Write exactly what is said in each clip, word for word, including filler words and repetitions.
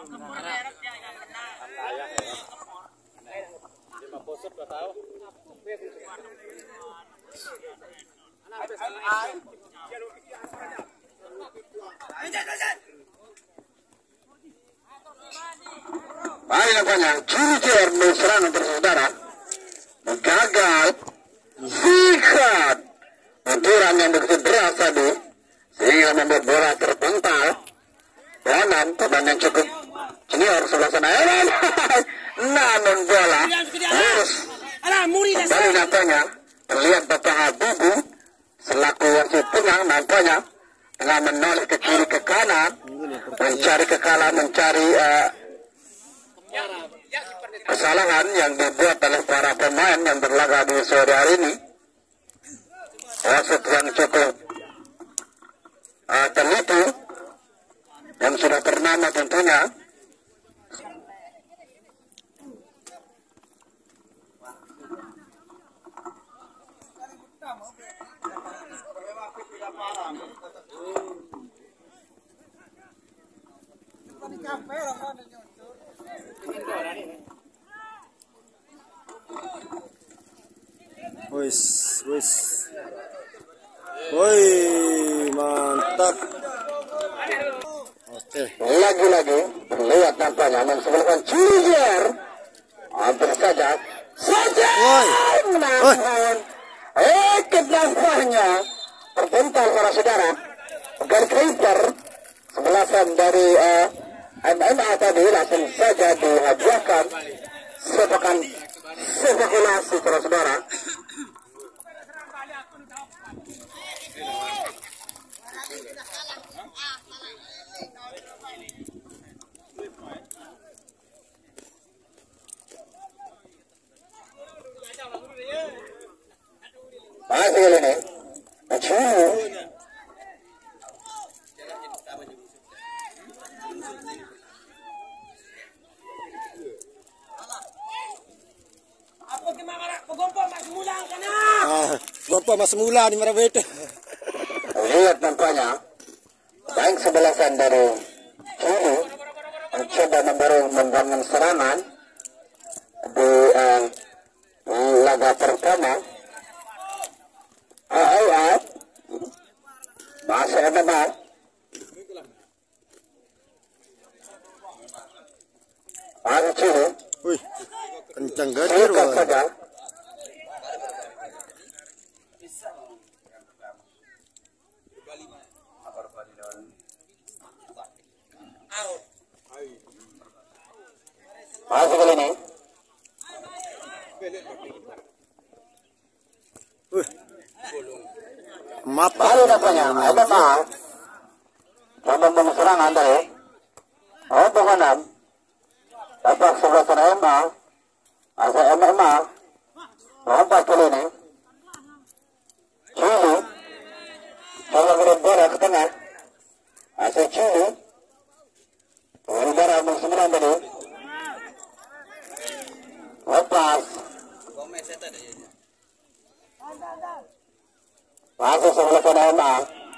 Baik nampaknya Junior serangan bersaudara gagal sikat benturan yang begitu deras tadi sehingga membuat bola terpental dan teman yang cukup junior sebelah sana namun bola lurus kembali nampaknya terlihat Bapak Habibu selaku wasit tengah nampaknya tengah menoleh ke kiri ke kanan mencari kekalahan mencari uh, kesalahan yang dibuat oleh para pemain yang berlaga di sore hari ini. Wasit yang cukup uh, teliti yang sudah ternama tentunya. Wis, wis. Woi, mantap. Oke. Lagi-lagi terlihat nampaknya mensebelahkan Junior. Hampir saja. Saja. Namun, eh nampaknya terpental para saudara. Goalkeeper sebelasan dari uh, M M A tadi langsung saja dihadiahkan sepakan spekulasi para saudara. Masih kali ini Acuh. Ah, gompo mas mula di Merawet. Lihat nampaknya baik sebelasan dari kiri mencoba membaru membangun serangan di uh, laga pertama. Ah, ah, ah. Masih ada bal. Masih kiri. Wih, kencang gadir saja. Masih kali ini. Wih. Mapa. Lalu nampaknya ada mah. Membangun serangan dari oh bukan dapat sebelah sana M A asal M M A lompat kali ini Cili coba kirim bola ke tengah asal Cili udara abang sembilan tadi lepas masuk sebelah sana M A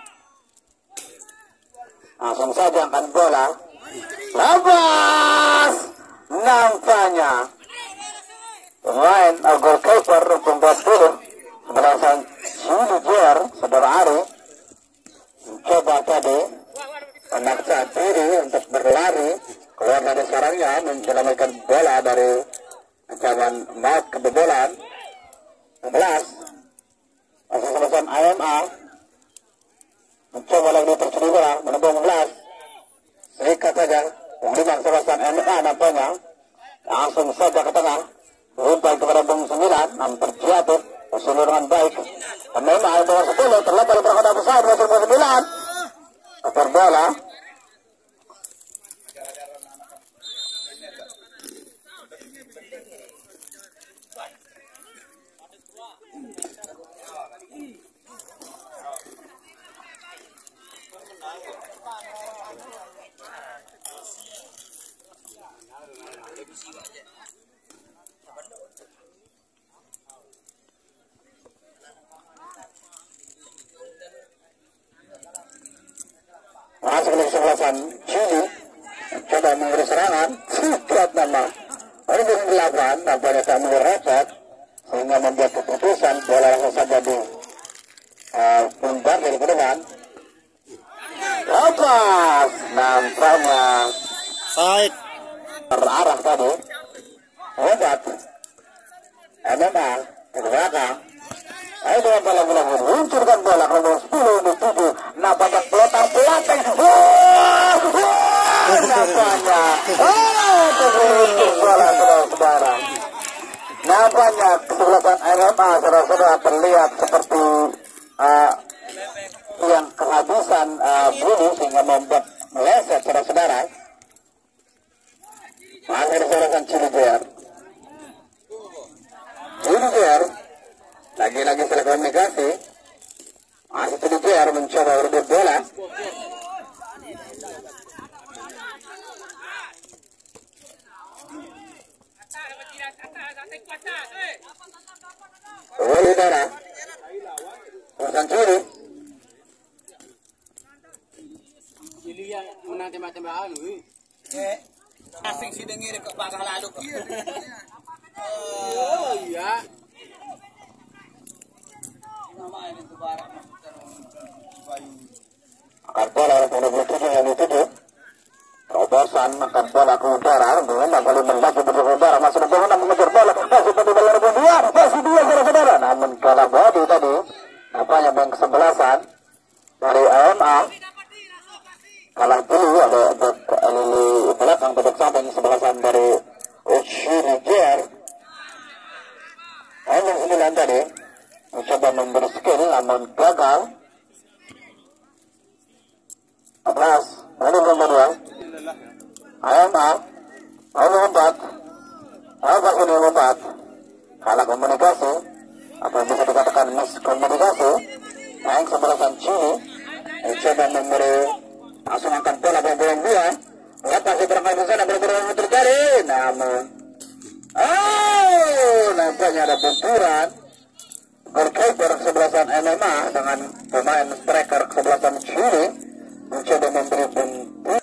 langsung saja angkat bola lepas nampaknya pemain goalkeeper pembuat puluh sebelasan Junior saudara Ari mencoba tadi memaksa diri untuk berlari keluar dari sarangnya menyelamatkan bola dari ancaman maut kebobolan. Sebelas masih sebelasan A M A mencoba lagi tercuri bola menembus belas serikat saja pengliman sebelasan M A nampaknya langsung saja ke tengah umpan kepada Bung Sembilan hampir jatuh usul dengan baik pemain A M A sepuluh terlepas berkota besar Bung Sembilan atur bola masuk ke sebelasan Juli coba mengurus serangan sikat nama ini delapan nampaknya kami repot sehingga membuat keputusan bola langsung saja di uh, pundak dari ke depan. Lepas nampaknya Side. terarah tadi hebat M M A ke belakang. Ayo dengan bola-bola meluncurkan bola ke nomor sepuluh di tujuh. Nampaknya pelotar pelatang. Wah, wah, nampaknya. Oh, terluncur bola saudara-saudara. Nampaknya kesebelasan M M A saudara-saudara terlihat seperti uh, yang kehabisan uh, bunyi sehingga membuat meleset saudara-saudara. Masih disorokan Ciliger. Ciliger lagi-lagi setelah komunikasi masih Ciliger mencoba berebut bola. Bola udara urusan Cili Cili yang menang tembak-tembakan eh asing si dengir kok bakal lalu kieu. Oh iya. Nama ini tuh barang angkat bola nomor dua puluh tujuh yang dituju terobosan angkat bola ke udara dengan kembali melaju ke udara masih berjalan mengejar bola masih tadi bola nomor dua masih dua saudara-saudara namun kalah body tadi nampaknya yang kesebelasan dari A M A kalah dulu ada lili belakang bedok samping sebelasan dari Uchiriger. Nomor sembilan tadi mencoba memberi skill namun gagal. Atas ini nomor dua A M A nomor empat apa ini nomor empat kalah komunikasi apa bisa dikatakan miskomunikasi yang sebelasan Chili mencoba memberi langsung angkat bola bola dua lepas di berangkat ke sana bergerak terjadi namun oh nampaknya ada benturan goalkeeper kesebelasan M M A dengan pemain striker kesebelasan Chili mencoba memberi bentur.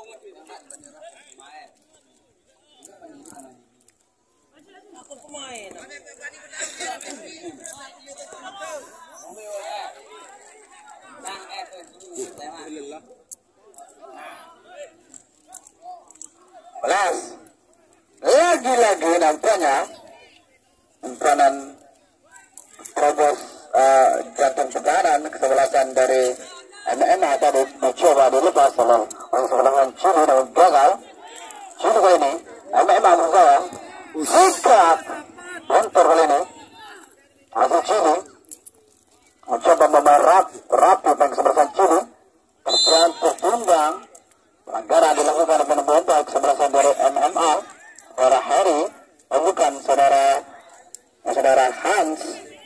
Belas lagi-lagi nampaknya umpan terobos uh, jantung pertahanan kesebelasan dari M M A tadi mencoba dilepas oleh kesebelasan Chili dan gagal. Chili kali ini M M A berusaha sikat bentur kali ini hasil Chili mencoba memerap rapi pemain kesebelasan Chili terserang tertumbang. Pelanggaran dilakukan oleh pemain kesebelasan dari M M A saudara Harry oh bukan saudara saudara Hans.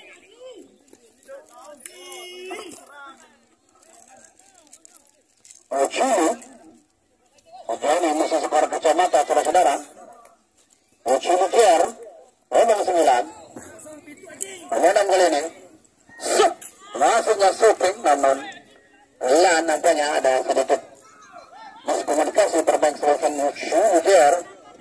Oh Chili oh ini musuh skor kacamata saudara-saudara. Oh Chili Kier nomor sembilan pemenang kali ini sup maksudnya supping namun lah nampaknya ada sedikit miskomunikasi bermain selesan Schuder.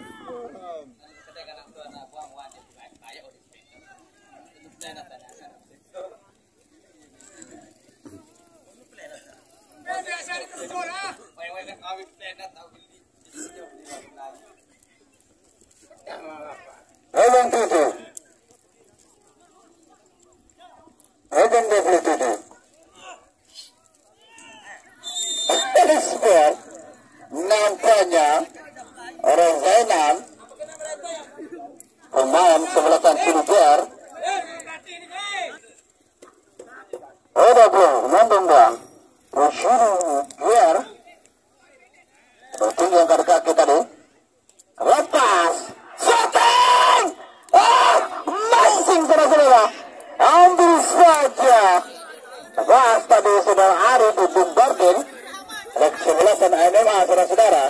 Nomor tujuh nomor dua puluh tujuh Sport nampaknya orang Zainal pemain sebelasan Schuder ada belum nonton bang Schuder berarti yang kaki kaki tadi lepas shooting ah mancing saudara-saudara ambil saja pas tadi saudara Ari di bombardir oleh kesebelasan M M A saudara-saudara.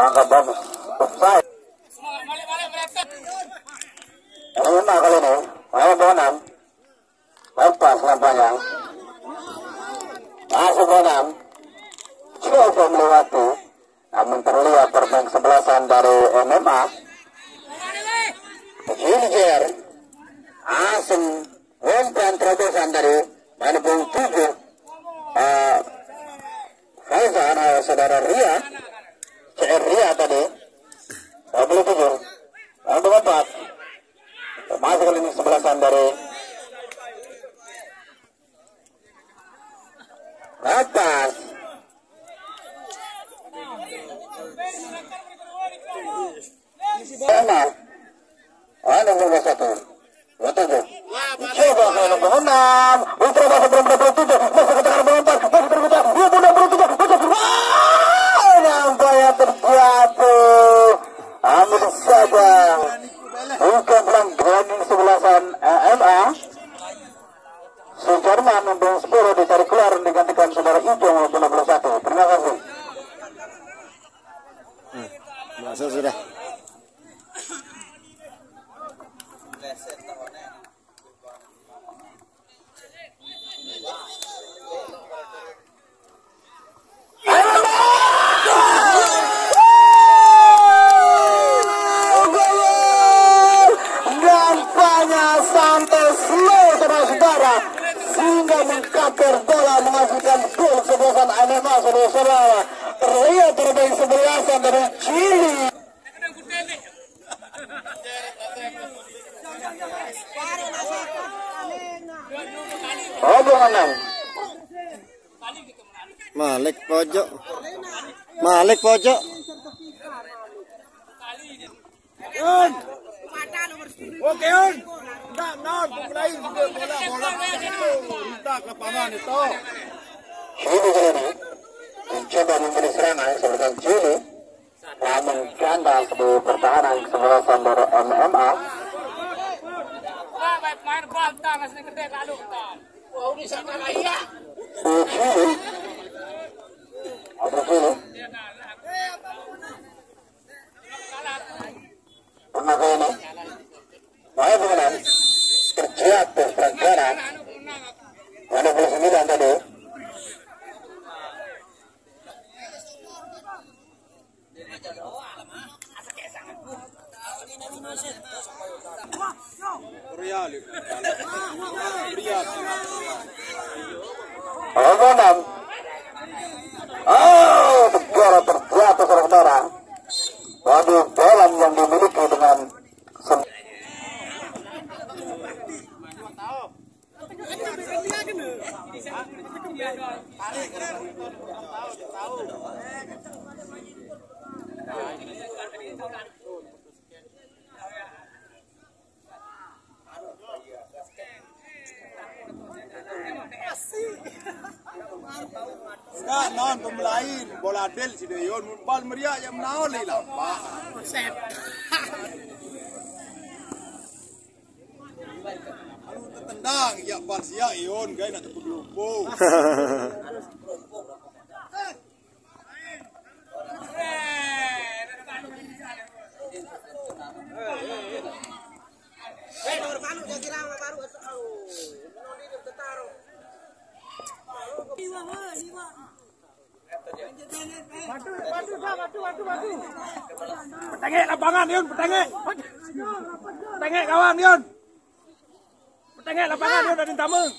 Langkah bagus. Offside. Ini lima kali ini. Ayo Bonam. Lepas nampaknya. Masuk Bonam. Coba melewati. Namun terlihat terbang sebelasan dari M M A. Hiljer. Asing. Umpan terobosan dari Manipung tujuh. Uh, Faizan, uh, saudara Ria. C R Ria tadi. dua puluh tujuh. dua puluh empat. Masuk ke lini sebelasan dari atas. Sama. Ada nomor satu. Dua tujuh. Coba ke nomor enam. Ultra masuk nomor dua puluh tujuh. Masuk ke tengah nomor empat. Masuk terbuka. Dua puluh enam puluh tujuh. Wah! Nampaknya terjatuh. Amin saja. Bukan pelanggaran sebelasan M A. Sujarman untuk sepuluh dicari keluar digantikan saudara Ijong lima puluh satu. Terima kasih. Hmm, masuk sudah. Sehingga mengkaper bola menghasilkan gol sebelasan M M A saudara-saudara. Terlihat terbaik sebelasan dari Chili. Oh, enam. Malik pojok. Malik pojok. On. Oke on. Enggak, non, mulai bola bola. Entak lapangan itu. Chili jadi mencoba memberi serangan sebelasan Chili. Namun kandas di pertahanan sebelasan dari M M A. Main bal tangan sini gede lalu. Wah, ini sama lagi ya. Chili. Ada Chili. Pernah ke ini. Mau bukan? Terjatuh pelanggaran. Ada puluh sembilan tadi. Oh, enam. Oh, negara terjatuh saudara. Waduh, dalam yang dimiliki dengan Enggak, non pemelain bola del si Deyon bal meriah yang menawan lagi lampa. Set. Anu tertendang ya bal sia Ion gay nak tepuk lupo. Batu, batu, batu, batu, batu. Petengek lapangan, Yun, petengek. Petengek kawan, Yun. Petengek lapangan, Yun, dari Tameng.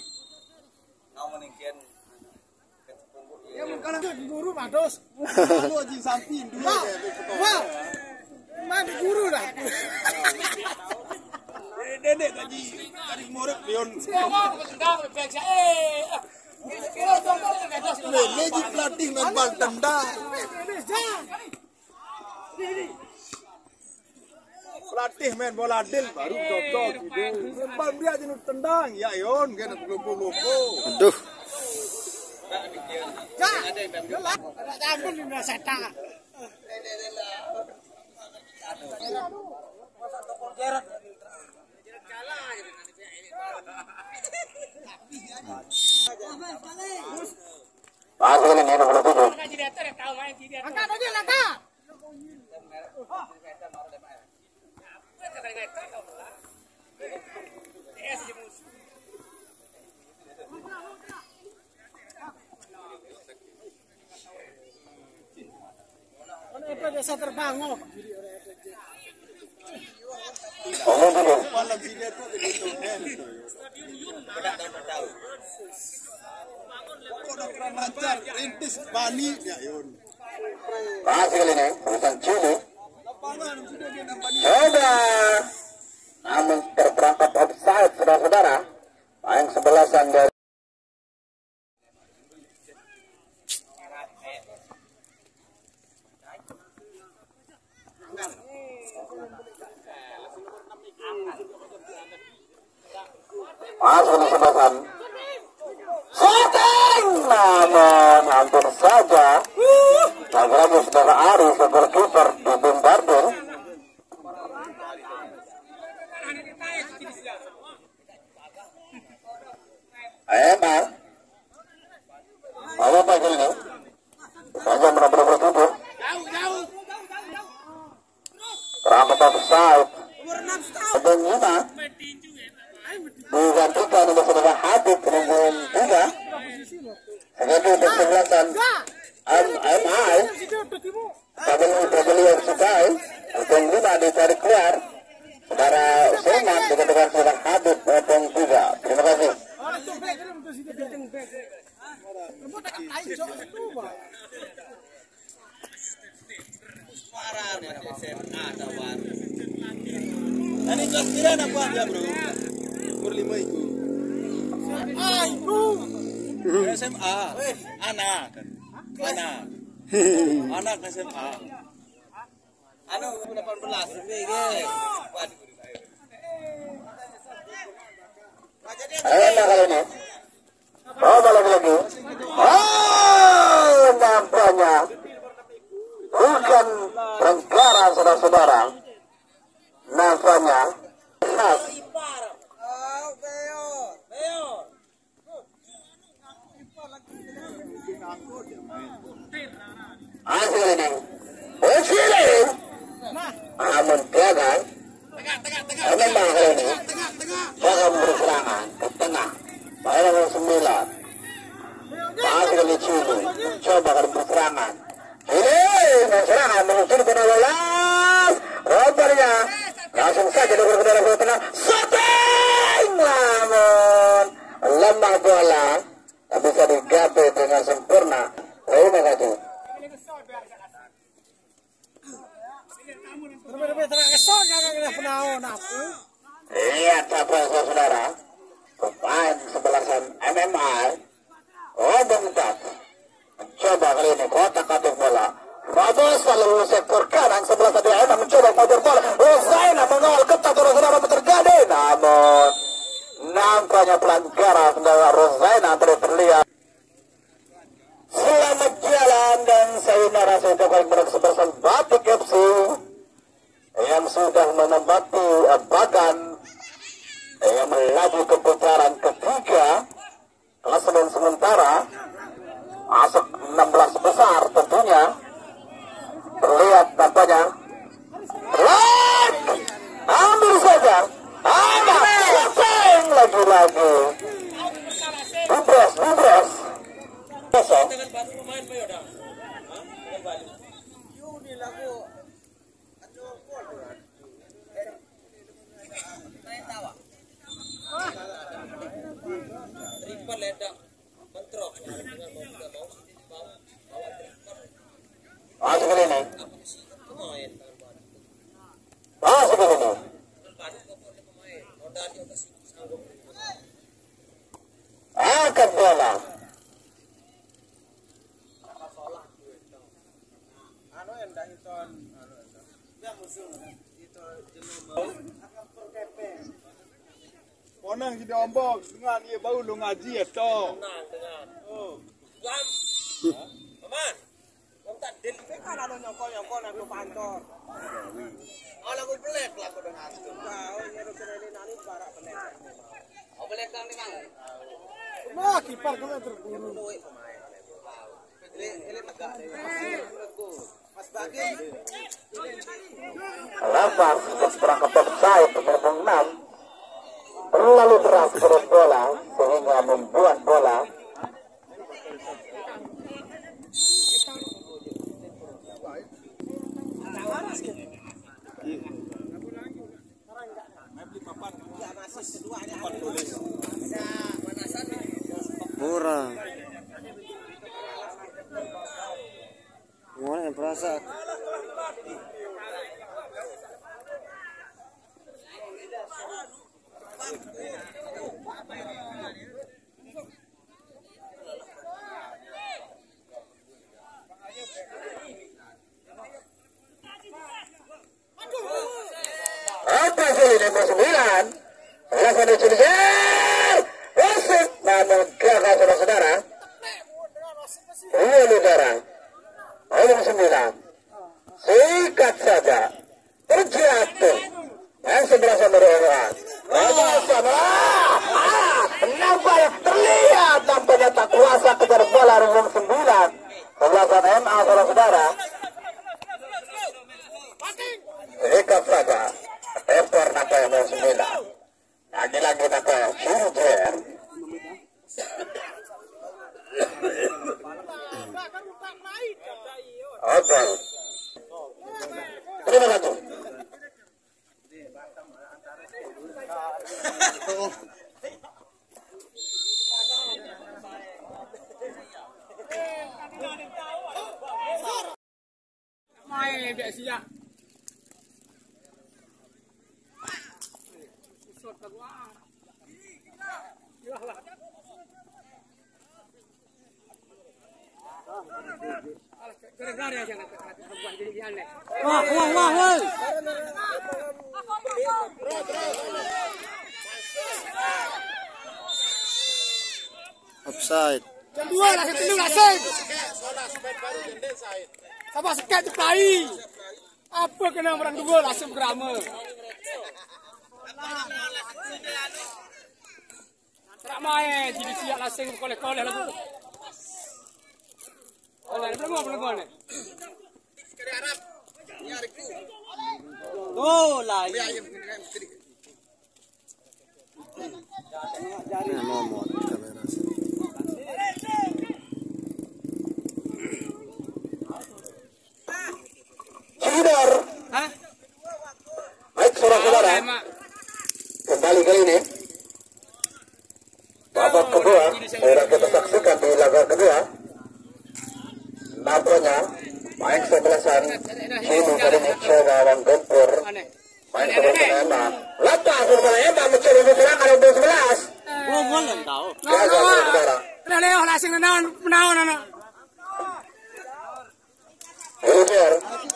Ya, mungkin guru mados. Lu aja samping dulu. Wah, mana guru dah. Dedek gaji, gaji murid, Yun. Lagi pelatih main bal tendang. Pelatih main bola del baru cocok gitu. Main bal dia jenuh tendang. Ya Yon, kena lupu-lupu. Aduh. Ya, ada campur di nasata. Masuk ini nomor tujuh. Angkat aja, angkat. Itu biasa terbang oh. Oh, dulu. Masih kali ini, urusan Chile. Sudah. Namun terperangkap offside, saudara-saudara. Main sebelasan dari masuk di sebelasan. Shooting, namun hampir saja. Lagi-lagi saudara Ari, seorang kiper di bombardir. Emang, apa apa ini? Saja benar-benar tutup. Terangkat offside. Dan lima digantikan oleh saudara Habib dengan tiga. Sebagai kesebelasan M I Pabeli yang sukai dan lima dicari keluar. Saudara Seman digantikan saudara Habib dengan tiga. Terima kasih. Ini kira apa aja bro? Umur lima itu. Ah itu. S M A. Anak. Anak. Anak S M A. Anak delapan belas. Enak kali ini. Coba lagi-lagi. Oh, nampaknya bukan pelanggaran saudara-saudara. Nampaknya khas. Hasil ini. Oh, Chile. Namun gagal. Memang kali ini bakal berserangan ke tengah. Pada nomor sembilan. Masih kali Chile. Coba kali berserangan. Ini berserangan menuju ke bola. Rompernya langsung saja dia bergerak ke tengah. Shooting, namun lemah bola. Tak bisa digapai dengan sempurna. Terima kasih. Lihat apa saudara, pemain sebelasan M M I, oh bentar, mencoba kali ini kotak-katik bola. Bagus kalau sektor kanan sebelah tadi M mencoba mengajar bola. Rosaina mengawal ketat saudara terjadi, namun nampaknya pelanggaran saudara Rosaina terlihat. Selamat jalan dan sayonara saya ucapkan kepada sebelasan Batik F C yang sudah menempati bagan yang melaju ke putaran ketiga klasemen sementara masuk enam belas besar tentunya. Terlihat tampaknya terlihat ambil saja ada shooting lagi-lagi bubres bubres kosong. Masuk ke ini. Masuk ke ini. Angkat bola. Onang di ombok dengan ia bau lu ngaji ya toh. Tenang, tenang. Oh. Lam. Aman. Wong tak den kan ana nyokol-nyokol nang kantor. Ala ku pelek lah kok dengan itu. Oh, nyero kene nani barak pelek. Oh, pelek kang ning kang. Wah, kiper kene terburu. Duit pemain. Ele ele tegak. Lepas perangkap offside nomor enam terlalu deras perut bola sehingga membuat bola kurang. Gimana yang perasa? apa sih nomor sembilan langsung dikejar wasit namun gagal saudara-saudara. Ini saudara nomor sembilan sikat saja terjatuh yang sebelah nomor orang nampak terlihat nampaknya tak kuasa kejar bola nomor sembilan sebelasan M A saudara-saudara. Sikat saja Ekor nampaknya nomor sembilan lagi-lagi nampaknya Shujer. Oke, terima kasih. Main dia siap. Wah, wah, wah, wah. Offside. Dua lah, satu lah, sen. Sama sekat tu play. Apa kena orang dua langsung grama. Tak main, jadi siap langsung koleh-koleh lagu. Oleh, belum belum ni. Oh, lah. Nah, nomor kamera. Sudar. Hah? Baik saudara-saudara. Kembali kali ini babak kedua sudah kita saksikan di laga kedua. Nampaknya main sebelasan Cinu kali ini coba orang gempur main sebelasan Emma lepas sebelasan Emma mencoba serangan nomor sebelas. Oh, boleh tahu. Gagal saudara. Kena lewat langsung menawan menawan anak. Shujer.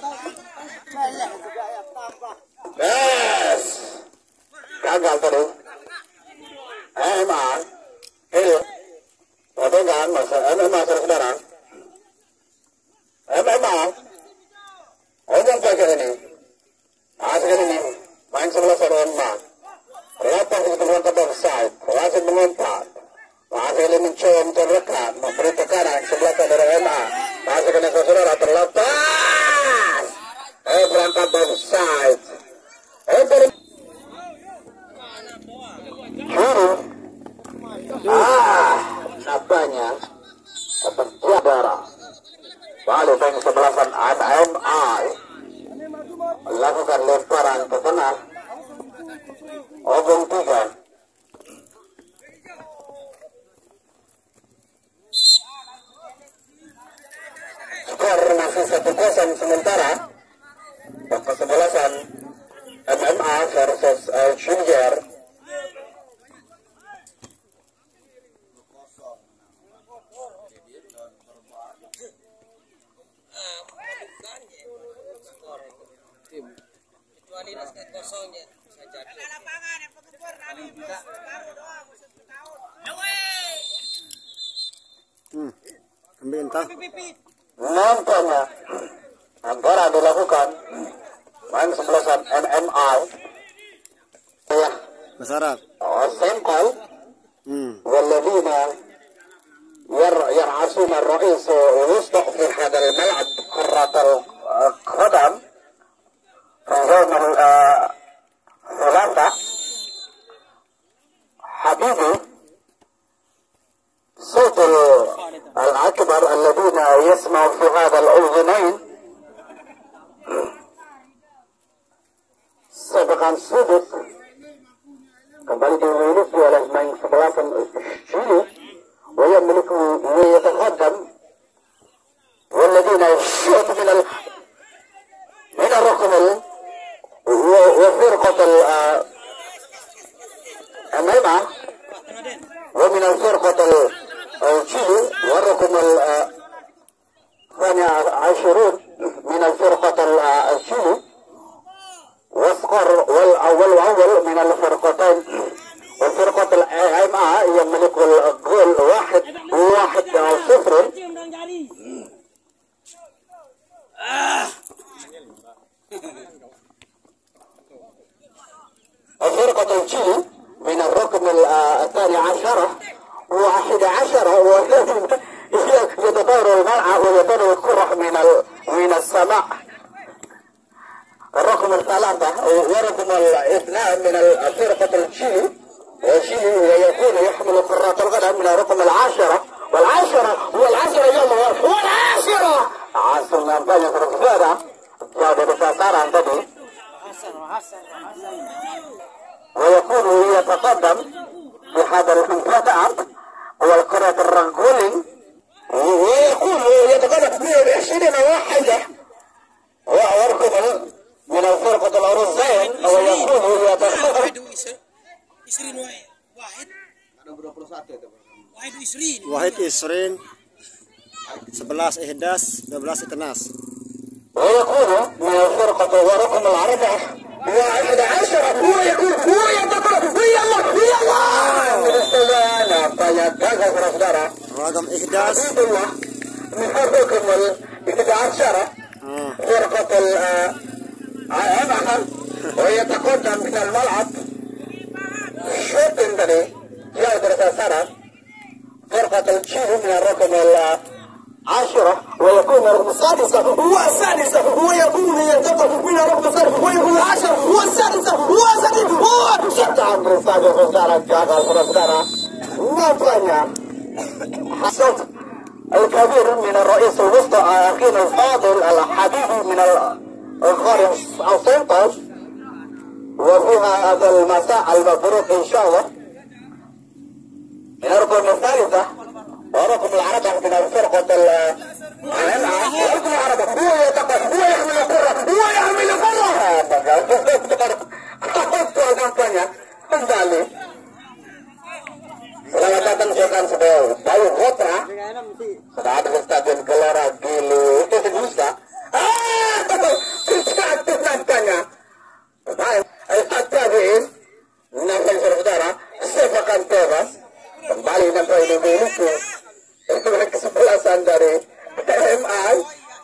Yes. Gagal tadi. Emma ini pegangan masa Emma saudara. Emma orang pakai ini asal ini main sebelah sana Emma lepas itu terangkat offside wasit mengumpat wasit ini mencoba terdekat memberi tekanan sebelah sana Emma masih kena saudara terlepas eh berangkat offside eh ber Juru ah nampaknya terjadi balik bank sebelasan M I lakukan lemparan ke tengah Ogong tiga skor masih satu kosong sementara kesebelasan M M A versus uh, Shujer. Hmm, ambil entah. Nampaknya antara dilakukan main sebelasan M M I ya Masyarakat. oh sempel Hmm. والذين ير يرعسون الرئيس ويصدق في هذا الملعب قرة القدم في يوم الثلاثاء حبيبي صوت الأكبر الذين يسمعوا في هذا الأذنين sepekan sudut kembali dimiliki oleh main sebelasan Chili yang memiliki يتقدم والذين يشوط من ال من الرقم وفرقة الأمامة ومن الفرقة الشيلي والرقم الثاني عشرون من الفرقة الشيلي والصقر والأول وأول من الفرقتين والفرقة الأمامة يملك الجول واحد واحد أو صفر الفرقة الشيلي من الرقم الثاني عشرة واحد عشرة يتطور الملعب ويطير الكرة من من السماء. الرقم الثلاثة ورقم الاثنان من الفرقة الشيلي والشيلي ويكون يحمل كرات القدم من الرقم العاشرة والعاشرة والعاشرة يوم والعاشرة عاصم نباني في الرقصة جاء بساسارة تدي ويكون يتقدم بهذا الانقطاع والكرة الرجولين ويكون يتقدم بعشرين واحدة ورقم من الفرقة الأوروبية ويكون يتقدم Wahid Isrin sebelas ihdas dua belas itenas. ويكون من الفرقة ورقم العربة واحد عشر هو يكون هو يتقدم يا الله يا الله فيتجاوز رصدره Ragam ihdas حبيب الله من الرقم الإحدى عشرة فرقة الأمامة ويتقدم من الملعب شوط تري جاء رصدره فرقة التشيلي من الرقم العاشرة ويكون الرقم السادسة هو السادسة ويكون ينتقل من الرقم السادس ويكون العاشرة هو السادسة هو السادس هو ستة عمر السادس وسارة جاغا فرصدارة نفanya الصوت الكبير من الرئيس الوسطى أخينا الفاضل الحبيبي من القارئ السنتر وفيها هذا المساء المبروك إن شاء الله من الرقم الثالثة ورقم العربة من الفرقة الأمامة ورقم العربة هو يتقدم هو يحمل الكرة هو يحمل الكرة kembali selamat datang rekan sedang Bayu Kota sudah ada di Stadion Gelora Gilu itu bisa ah satu nampaknya Al-Fatihah nampak saudara sepakan teras kembali nampak ini memiliki kesebelasan dari M I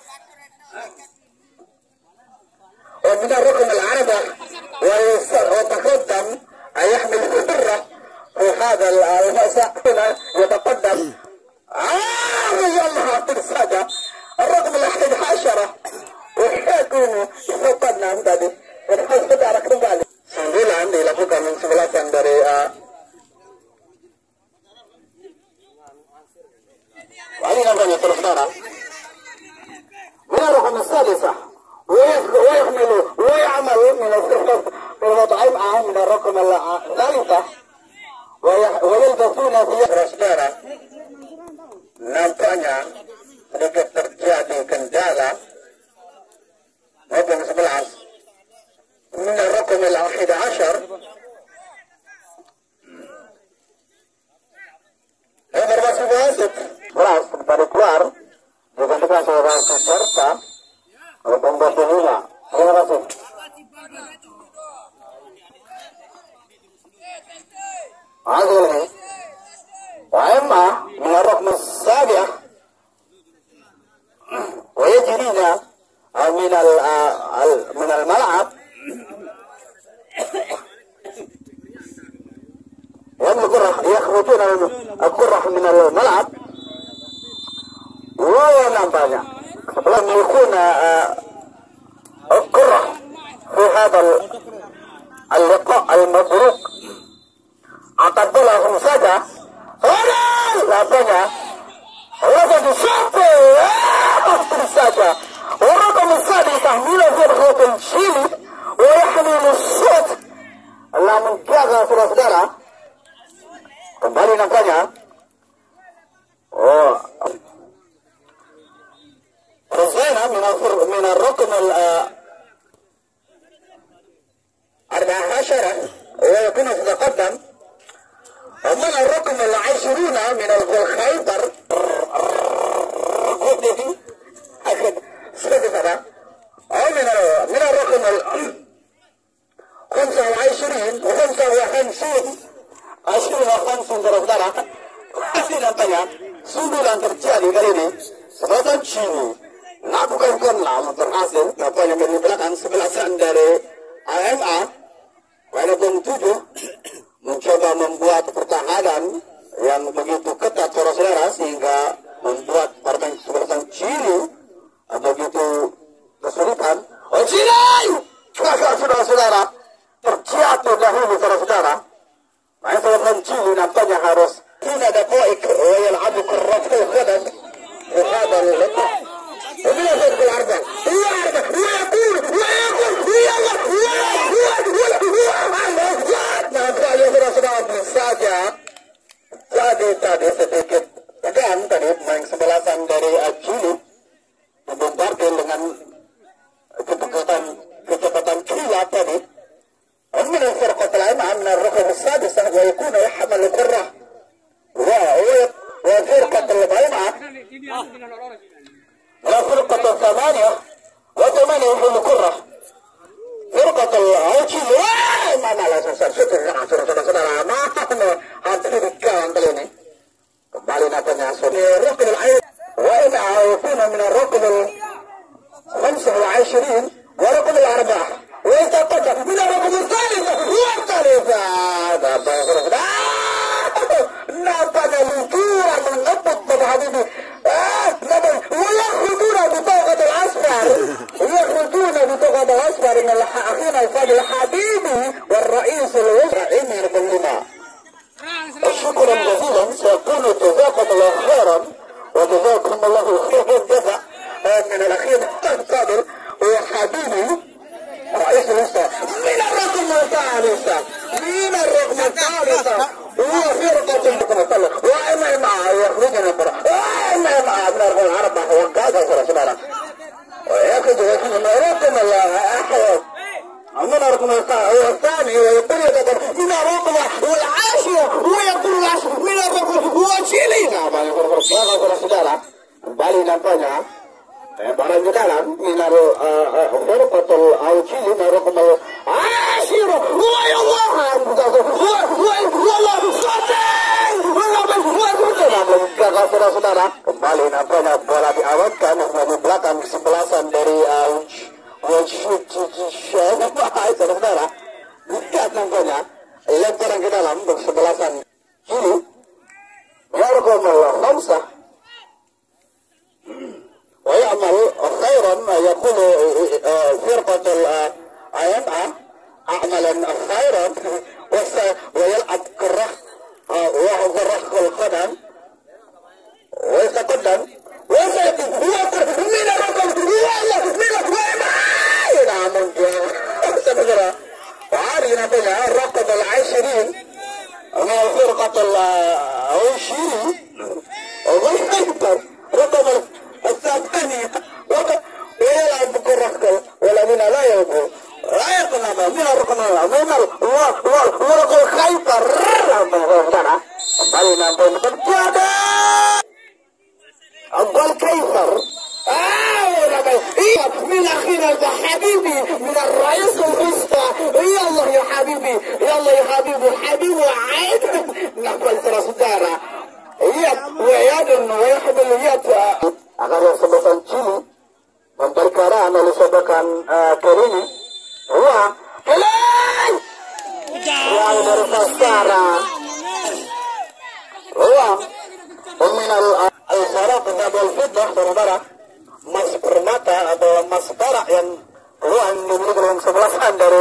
ومن الرقم العربة ويتقدم يحمل الكرة في هذا المساء يتقدم آه يلا ترساجة الرقم الأحد عشرة ويكون يتقدم tadi saudara kembali sembilan dilakukan sebelasan dari wali namanya saudara من الرقم السادسة ويحمل ويعمل من الفرقة المطعم من الرقم الثالثة ويلبسون في saudara nampaknya sedikit terjadi kendala maupun sebelas من الرقم الواحد عشر nomor masih wasit belas dari keluar digantikan saudara serta oleh pembuat lima. Terima kasih. Hasil ini, Wa'imma mengarok masabiah, wajibnya minal minal mal'ab, yang berkurah, yakhrujuna al-kurrah minal mal'ab, wah nampaknya. Sebelum melakukan hadal al-liqa' al-mabruk. Ataupun langsung saja orang lapanya orang disate langsung saja orang komisadi tahmilah firqatul Chili wa yahmilu as-sut Allah menjaga saudara-saudara. Kembali nampaknya oh Razana min ar-rukn al-arba'a ashara wa yakunu taqaddam ومن الرقم العشرون من الخيبر من من الرقم الخمسة وعشرين وخمسة وخمسين عشرين وخمسين درجة masih nampaknya sundulan terjadi kali ini sebatan Chili nah bukan bukan lama berhasil nampaknya di belakang sebelasan dari A M A walaupun tujuh mencoba membuat pertahanan yang begitu ketat saudara sehingga membuat partai sebelasan Chili begitu kesulitan. Oh Chili, saudara-saudara terjatuh dahulu saudara-saudara. Nah sebelasan Chili nampaknya harus tidak ada poik yang abu kerafil kadang berada di letak. Ini adalah keluarga. Keluarga. Saja jadi tadi sedikit tegang tadi main sebelasan dari Chili membombardir dengan kecepatan kecepatan kilat tadi. من الفرقة الأمام من الركن السادسة ويكون يحمل القرة وفرقة الأمام الفرقة الثمانية وثمانية يحمل القرة فرقة العوشي ما لا سنسر syukur saudara-saudara mana hadikan kali ini kembali natanya rukun al-ain wa in a'ufuna min ar-rukun al-khamsa wa ishrin wa rukun al-arba'ah wa yataqaddam min ar-rukun al-thalitha wa al-thalitha nampaknya luncuran mengeput pada habibi ويخرجون بطاقة الأسفر ويخرجون بطاقة الأسفر من أخينا الفاضل حبيبي والرئيس الوزراء عمر بن لما شكرا جزيلا سيكون جزاكم الله خيرا وجزاكم الله خير الجزاء من الأخير الفاضل وحبيبي رئيس الوزراء من الرقم الثالثة من الرقم الثالثة وفرقة المطلق وإما معه يخرجنا القرآن وإما معه من الرقم الأربعة وقادة saudara-saudara ويأخذ من الرقم الأحوال من الرقم الثاني ويقول يتكلم من الرقم والعاشر ويقول العاشر من الرقم وشيلي نعم saudara-saudara kembali nampaknya barang di dalam minar firqatul al-Chili min ar-raqm al-ashir wa ya Allah saudara-saudara kembali nampaknya bola diawetkan dari belakang kesebelasan dari saudara-saudara lihat nampaknya lemparan ke dalam bersebelasan Chili ar-raqm al-khamsah ويعمل خيرا يقول فرقة الأيمة أعملا خيرا ويلعب كره وكره القدم ويتقدم ويسيطر من الرقم والله من الرقم وعاري نبينا الرقم العشرين من فرقة العشرين ويسيطر رقم الثانية ويلعب كره والذين لا يلعبون لا يقنع من الرقم من الورق الخيبر kembali nampak terjaga أول كيفر من أخينا يا حبيبي من الرئيس الوسطى يلا يا حبيبي يلا يا حبيبي حبيبي عيد نقبل ترى صدارة يد ويد ويحمل يد agar yang sebesar Chili memperkara analisakan kali ini wah keleng yang dari Sastara wah peminal al-saraf double fitnah saudara emas permata atau emas perak yang keluar dari sebelasan dari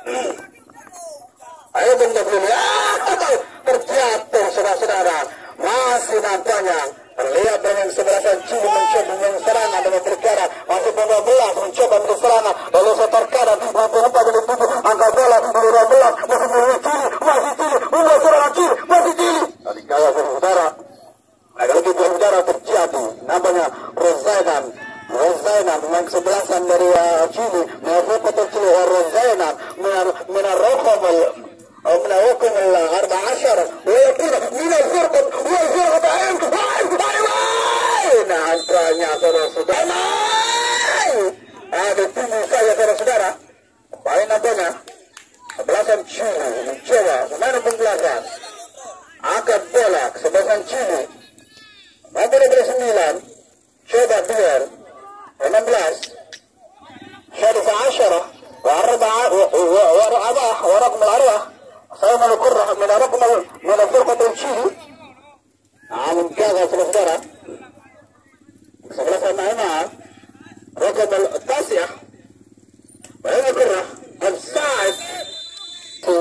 Ayo benda begini, ah, terjatuh saudara-saudara. Masih nampaknya terlihat dengan sebelasan Chili mencoba menyerangan dengan berkara. Masih dua belas mencoba menyerangan. Lalu setor kanan, mampu empat dari tujuh. Angka bola dua belas masih Chili, masih Chili, membuat serangan Chili, masih Chili. Tadi kaya saudara. Agak lagi saudara terjatuh. Nampaknya Rozainan. Rozainan dengan sebelasan dari uh, Chili. Menurut Chili Rozainan menaruhkan من وكم الأربع عشر ويكون من الفرقة والفرقة عين عين antranya saudara-saudara. Ada tim saya saudara-saudara. Baik nampaknya sebelasan Chili mencoba pemain pembelasan angkat bola sebelasan Chili. Mampu dari sembilan coba duel enam belas syarif asyarah وأربعة وأربعة ورقم الأربعة سيما الكرة من رقم من الفرقة الشيلي عالم كذا saudara sebelah sama رقم التاسع وهي الكرة الساعد في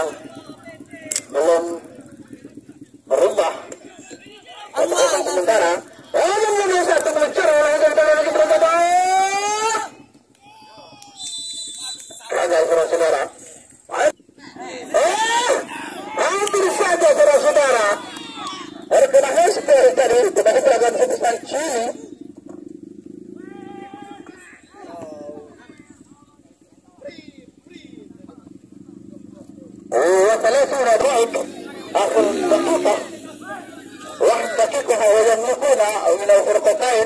belum berubah sementara belum lebih satu mencari lagi berapa ada saudara. Eh, hampir saja saudara-saudara. Terkena hasil tadi, tetapi beragam sebesar Chili. وثلاثون ضعف آخر دقيقة واحد دقيقة ويملكون من الفرقتين.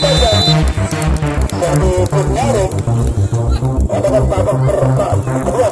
Jadi penyaring dengan babak kedua